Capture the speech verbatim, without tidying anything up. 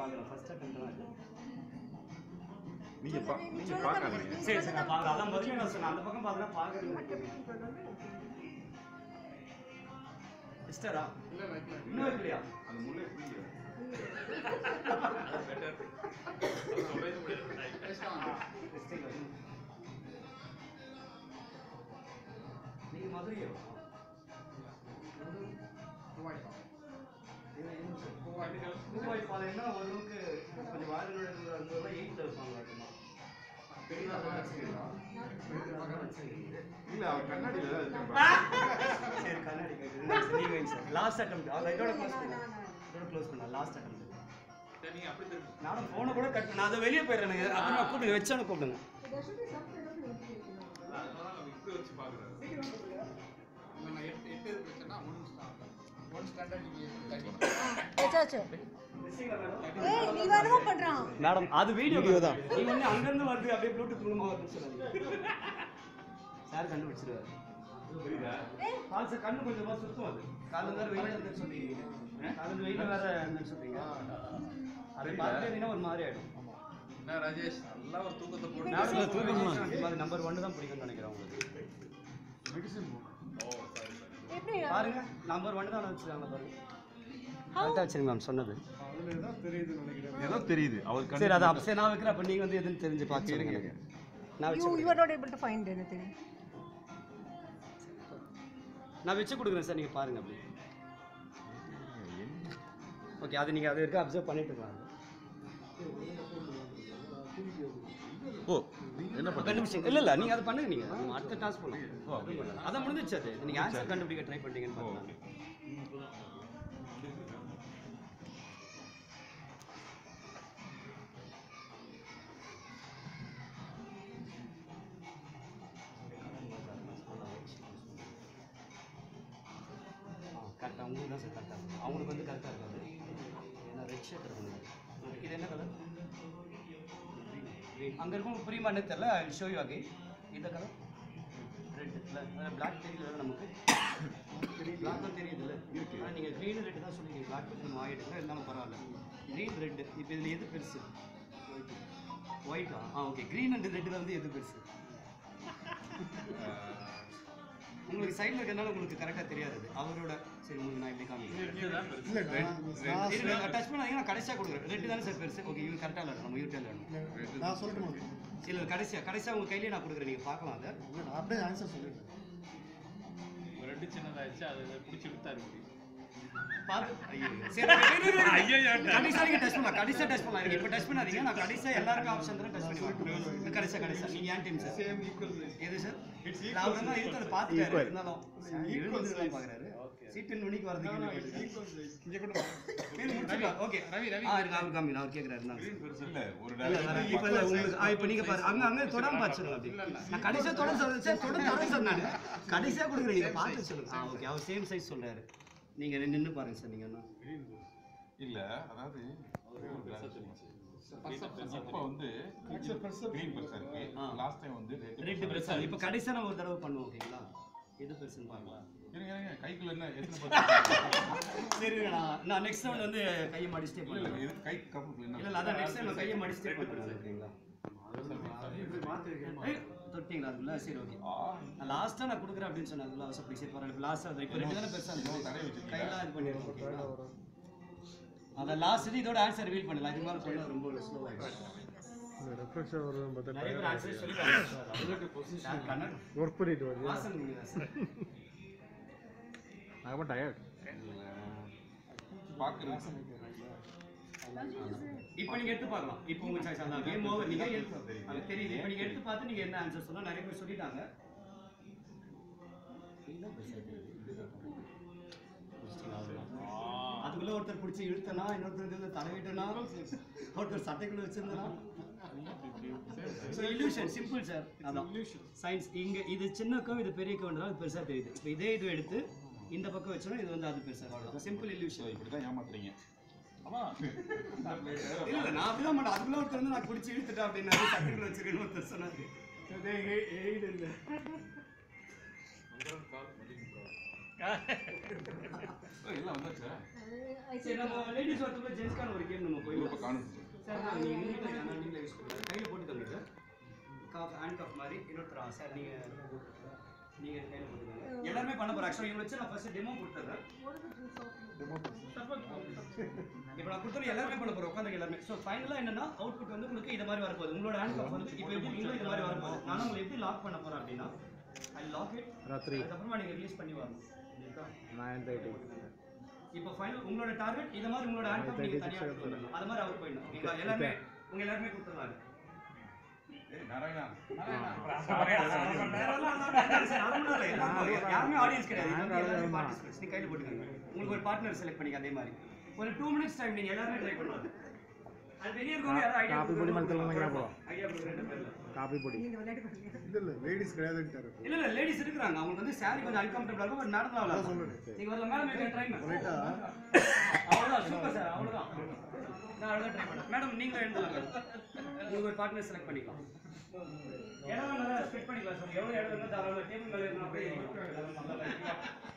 பார்க்கலாம் first attempt தான் இது நீங்க நீங்க பார்க்காதீங்க சரி சரி நான் பார்க்க அதான் முதல்ல நான் சொன்னேன் அந்த பக்கம் பார்த்தா பார்க்கறது சிஸ்டரா இல்ல வைக்கல இன்னும் வைக்கலையா அந்த முள்ளே புடிங்க பெட்டர் சொல்றது முடியல டெஸ்டிங் நீங்க மதுரையா கோவாய் கோவாய் பாலைன்னா ஓரளவுக்கு கொஞ்சம் வாயிலோட அந்த எயிட்ல இருப்பாங்க அதுமா இல்ல அவ கண்ணாடில சரி கண்ணாடி நீங்க வைங்க சார் லாஸ்ட் அட்டெம்ப்ட் ஆ லைட்டோட க்ளோஸ் பண்ணு இதோட க்ளோஸ் பண்ணு லாஸ்ட் அட்டெம்ப்ட் சரி நீங்க அப்படி திரும்பி நான் போனை கூட கட் பண்ண அத வெளிய போயிரேனுங்க அப்புறம் நான் கூப்பிடுங்க வெச்சானே கூப்பிடுங்க அதனால நான் இப்படி வச்சு பாக்குறேன் நான் எட்டு எட்டு வெச்சனா ஒன் ஸ்டார்ட் ஒன் ஸ்டாண்டர்ட் நீங்க அச்சோ ஏய் நீ வரமா பண்றான் மேடம் அது வீடியோ தான் நீங்க வந்து அங்க இருந்து வருது அப்படியே ப்ளூடூத் மூலமா வருதுன்னு சொன்னாங்க சார் கண்ணு வச்சிருவாரு புரியுதா பால் சார் கண்ணு கொஞ்சம் மாதிரி சுத்தம் அது காலைல வேற வெயில இருந்து சொல்றீங்க காலைல வெயில வேற இருந்து சொல்றீங்க அது பார்த்தீங்கன்னா ஒரு மாதிரி ஆயிடும் என்ன ராஜேஷ் நல்லா ஒரு தூக்கத்தை போட்டு நான் தூக்கமா அது நம்பர் ஒன்று தான் பிடிக்கும்னு நினைக்கிறேன் உங்களுக்கு மெடிசன் ஓ சாரி எப்படி பாருங்க நம்பர் ஒன்று தான் வச்சிருக்காங்க பாருங்க கரெக்டா வச்சிருங்க மேம் சொன்னது அதுல ஏதோ தெரியுது நினைக்கிறேன் ஏதோ தெரியுது அவர் கண்ணு சரி அது அப்ப நான் வைக்கிறேன் அப்ப நீங்க வந்து எதுன்னு தெரிஞ்சு பாத்து சொல்லுங்க நான் you you are not able to find anything நான் வெச்சு கொடுக்குறேன் சார் நீங்க பாருங்க அப்படி ஓகே அது நீங்க அது இருக்க அப்சர்வ் பண்ணிட்டு இருக்காங்க ஓ என்ன கண்டுபிடிச்சீங்க இல்ல இல்ல நீங்க அது பண்ணுங்க நீங்க அடுத்த டாஸ்க் பண்ணுங்க அதான் முடிஞ்சிச்சு அது நீங்க ஆன்சர் கண்டுபிடிக்க ட்ரை பண்ணீங்கன்னு பாருங்க கரெக்டாக உங்களுக்கு தான் சார் கரெக்டாக இருக்கும் அவங்களுக்கு வந்து கரெக்டாக இருக்காது ஏன்னா ரெட் ஷர்ட் இருக்கும் இது என்ன கலர் அங்கே இருக்கும் புரியுமா என்ன தெரியல ஐ ஷோ யூ அகை இந்த கலர் ரெட் இல்லை பிளாக் தெரியல நமக்கு பிளாக் தான் தெரியுது இல்லை ஆனால் நீங்கள் க்ரீன் ரெட்டு தான் சொல்லிங்க பிளாக் கொஞ்சம் ஆகிடுங்க இருந்தாலும் பரவாயில்ல க்ரீன் ரெட்டு இப்போ இதில் எது பெருசு ஒயிட்டா ஆ ஓகே க்ரீன் அண்ட் ரெட்டில் வந்து எது பெருசு உங்களுக்கு சைடில் இருக்கிறதுனால உங்களுக்கு கரெக்டாக தெரியாது அவரோட சரி உங்களுக்கு நான் எப்படி காமிக்கிறேன் டச் பண்ணாதீங்கன்னா கடைசியாக கொடுக்குறேன் ரெட்டு தானே சார் பெருசு ஓகே இவங்க கரெக்டாக விளையாடணும் நம்ம யூடியூப் விளையாடணும் நான் சொல்லட்டுமா இல்லை கடைசியாக கடைசியாக உங்கள் கையிலேயே நான் கொடுக்குறேன் நீங்கள் பார்க்கலாம் அதை நான் அப்படியே ஆன்சர் சொல்லிடுறேன் ஒரு ரெண்டு சின்னதாயிடுச்சு அதை பிடிச்சி விட்டாரு கடைசியாக நீங்கள் டச் பண்ணலாம் கடைசியாக டச் பண்ணலாம் இப்போ டச் பண்ணாதீங்க நான் கடைசியாக எல்லாருக்கும் ஆப்ஷன் தான் டச் பண்ணி கடைசியாக கடைசியாக நீங்கள் ஏன் டீம் சார் எது சார் அவர் தான் இருக்கு அதை பார்த்துட்டாரு இருந்தாலும் எழுதுதான் பார்க்குறாரு சீட்டு நுனிக்கு வரதுக்கு ஓகே ரவி ரவி அவர் காமி அவர் கேட்குறாரு இப்போ இல்லை உங்களுக்கு இப்போ நீங்கள் பாரு அங்கே அங்கே தொடர்ந்து பார்த்து சொல்லுங்க அப்படி நான் கடைசியாக தொடர்ந்து சொல்லுங்க சார் தொடர்ந்து தொடர்ந்து சார் நான் கடைசியாக கொடுக்குறேன் நீங்கள் பார்த்து சொல்லுங்க ஆ ஓகே அவர் சேம் சைஸ் சொல்கிறாரு நீங்க நின்னு பாருங்க சார் நீங்க இல்ல அதாவது இப்ப வந்து கிரீன் பெருசா இருக்கு லாஸ்ட் டைம் வந்து ரெட் பெருசா இப்போ கடைசியா நம்ம ஒரு தடவை பண்ணுவோம் ஓகேங்களா எது பெருசுன்னு பாருங்க இருங்க இருங்க கைக்குள்ள என்ன எத்தனை பர்சன்ட் சரி நான் நான் நெக்ஸ்ட் ரவுண்ட் வந்து கையை மடிச்சிட்டே பண்ணுவேன் இது கை கப்புல என்ன இல்ல இல்ல அதான் நெக்ஸ்ட் டைம் நான் கையை மடிச்சிட்டே பண்ணுவேன் ஓகேங்களா தொட்டிங்களா அதுல சரி ஓகே நான் லாஸ்டா நான் கொடுக்குறேன் அப்படின்னு சொன்னதுல அவசர சரி பரவாயில்ல லாஸ்டா இப்போ ரெண்டு தானே பெருசா இருக்கு கையெல்லாம் இது பண்ணிடுவோம் ஓகேங்களா அத லாஸ்ட் இதோட ஆன்சர் ரிவீல் பண்ணலாம் இது மாதிரி பண்ணா ரொம்ப ஸ்லோ ஆயிடும் ரெஃப்ரெஷ் வரும் பட் நிறைய பேர் ஆன்சர் சொல்லிட்டாங்க சார் அதுக்கு பொசிஷன் கண்ணன் வர்க் பண்ணிட்டு வரீங்க வாசன் நீங்க சார் ஐ அம் டயர்ட் பாக்குறேன் இப்போ நீங்க எடுத்து பார்க்கலாம் இப்போ உங்க சாய்ஸ் அதான் கேம் ஓவர் நீங்க எடுத்து அது தெரியுது இப்போ நீங்க எடுத்து பார்த்து நீங்க என்ன ஆன்சர் சொன்னா நிறைய பேர் சொல்லிட்டாங்க அதுக்குள்ள ஒருத்தர் பிடிச்சி இழுத்தனா இன்னொருத்தர் தலைவிட்டனா ஒருத்தர் சட்டைக்குள்ள வச்சிருந்தனா ஸோ இல்யூஷன் சிம்பிள் சார் அதான் சயின்ஸ் இங்க இது சின்ன கவ் இது பெரிய கவுன்றதால அது பெருசா தெரியுது இப்போ இதே இது எடுத்து இந்த பக்கம் வச்சோம்னா இது வந்து அது பெருசா அவ்வளோதான் சிம்பிள் இல்யூஷன் இப்படி தான் ஏமாத்துறீங்க ஆமா இல்ல இல்ல நான் அப்படிதான் மாட்டேன் அதுக்குள்ள ஒருத்தர் வந்து நான் பிடிச்சி இழுத்துட்டேன் அப்படின்னு சட்டைக்குள்ள வச்சிருக்கேன்னு ஒருத்தர் சொன்னாரு எல்லாம் வந்தாச்சா? சரி நம்ம லேடிஸ் ஒருத்தவங்க ஜென்ஸ்க்கான ஒரு கேம் நம்ம போய் இப்போ காணும் சார் நான் நீங்கள் நீங்களே நான் நீங்களே யூஸ் பண்ணுங்கள் கையில் போட்டு தம்பி சார் காஃப் ஹேண்ட் கப் மாதிரி இன்னொருத்தரா சார் நீங்கள் நீங்கள் கையில் போட்டுக்கோங்க எல்லாருமே பண்ண போகிறேன் ஆக்சுவலாக இவங்க வச்சு நான் ஃபஸ்ட்டு டெமோ கொடுத்துட்றேன் இப்போ நான் கொடுத்தது எல்லாருமே பண்ண போகிறோம் உட்காந்து எல்லாருமே ஸோ ஃபைனலாக என்னன்னா அவுட்புட் வந்து உங்களுக்கு இது மாதிரி வரப்போகுது உங்களோட ஹேண்ட் கப் வந்து இப்போ எப்படி நீங்களும் இது மாதிரி வரப்போகுது நான் உங்களை எப்படி லாக் பண்ண போகிறேன் அப்படின்னா ஐ லாக் இட் ராத்திரி அதுக்கப்புறமா நீங்கள் ரிலீஸ் பண்ணி வரணும் நைன் தேர்ட்டி இப்போ ஃபைனல் உங்களோட டார்கெட் இத மாதிரி உங்களோட ஹேண்ட் கப் நீங்க தனியா எடுத்துக்கணும் அது மாதிரி அவர் போயிடணும் நீங்க எல்லாமே உங்க எல்லாருமே கொடுத்துறாங்க ஏய் நாராயணா யாருமே ஆடியன்ஸ் கிடையாது எல்லாரும் பார்ட்டிசிபேட்ஸ் நீங்க கையில போட்டுக்கங்க உங்களுக்கு ஒரு பார்ட்னர் செலக்ட் பண்ணிக்க அதே மாதிரி ஒரு டூ மினிட்ஸ் டைம் நீங்க எல்லாரும் ட்ரை பண்ணுங்க அது வெளிய இருக்கவங்க யாரோ ஐடியா காபி பொடி மத்தல நம்ம போறோம் ஐடியா கொடுங்க ரெண்டு பேர்ல காபி பொடி நீங்க விளையாட்டு பண்ணுங்க இல்ல இல்ல லேடிஸ் கிடையாதுன்றாரு இல்ல இல்ல லேடிஸ் இருக்காங்க அவங்களுக்கு வந்து சாரி கொஞ்சம் அன்கம்ஃபர்ட்டபிளா இருக்கும் பட் மேடம் தான் நீங்க வரல மேடம் நீங்க ட்ரை பண்ணுங்க அவ்வளவுதான் சூப்பர் சார் அவ்வளவுதான் நான் அவ்வளவுதான் ட்ரை பண்ணேன் மேடம் நீங்க எழுதலாம் உங்களுக்கு ஒரு பார்ட்னர் செலக்ட் பண்ணிக்கலாம் இடம் நல்லா ஸ்பிட் பண்ணிக்கலாம் சார் எவ்வளவு இடம் இருந்தாலும் தாராளமா டேபிள் மேல இருந்தா அப்படியே